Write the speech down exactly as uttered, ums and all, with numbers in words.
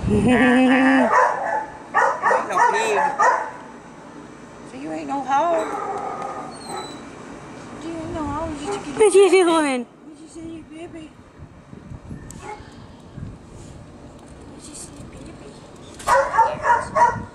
You ain't no pig. So you ain't no hoe. You ain't no hoe. You just What you doing? What you say, baby? What you say, baby?